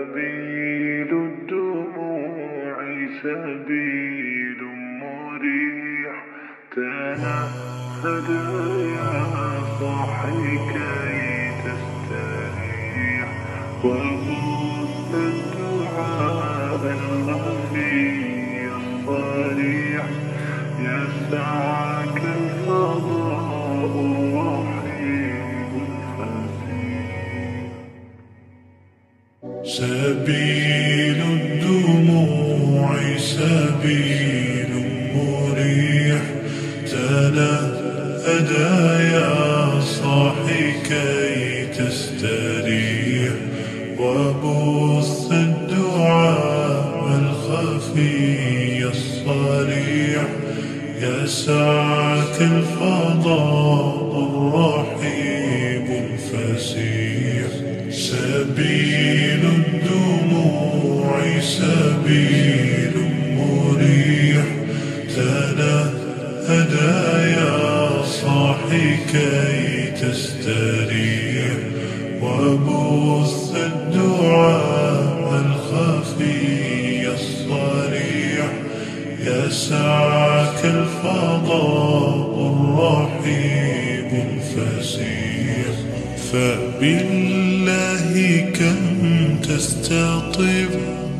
سبيل الدموع سبيل مريح، تنهد يا صاحي كي تستريح، وبث الدعاء الخفي الصريح، يسعك الفضاء الرحيم الفسيح. سبيل الدموع سبيل مريح، تنهدى يا صاحي كي تستريح، وبث الدعاء الخفي الصريح، يسعك الفضاء الرحيم الفسيح. سبيل الدموع سبيل مريح، تنهدى يا صاحي كي تستريح، وبث الدعاء الخفي الصريح، يسعك الفضاء الرحيم الفسيح. فبالله كم تستطب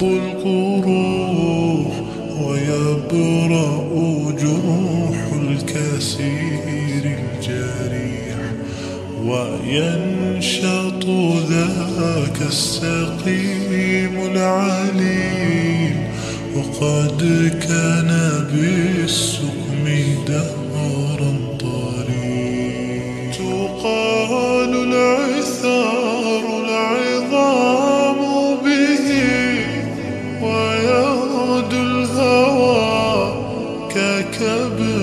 القروح، ويبرأ جروح الكثير الجريح، وينشط ذاك السقيم العليل، وقد كان بالسقم دهرا طريق. تقال العثار العظام به، ويغدو الهوى ككبد